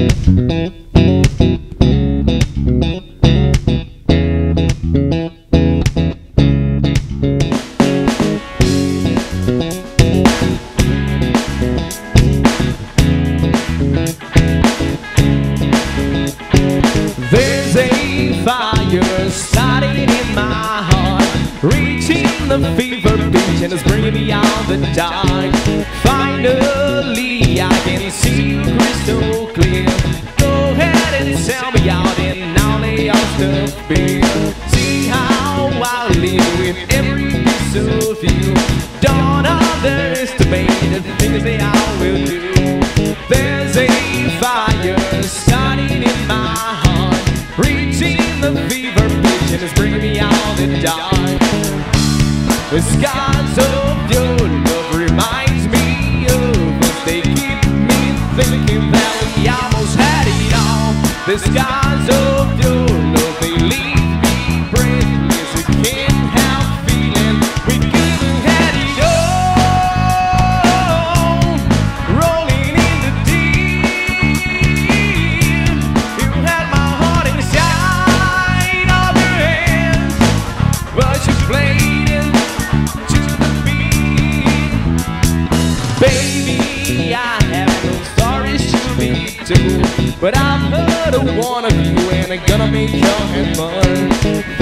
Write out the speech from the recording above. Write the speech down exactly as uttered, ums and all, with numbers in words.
There's a fire starting in my heart, reaching the fever pitch and it's bringing me out the dark. Finally I can see you crystal clear. Go ahead and sell me out and I'll lay off the fear. See how I live with every piece of you. Don't underestimate the things that I will do. There's a fire starting in my heart, reaching the fever pitch and it's bringing me out the dark. The scars of your love reminds me of us. They keep me thinking that we almost had it all. The scars of your love, they leave me breathless. I can't help feeling we couldn't had it all. Rolling in the deep, you had my heart inside of your hands, but you played it to the beat. Baby, I have no stories to be told, but I'm not a one of you and I'm gonna make your hand burn.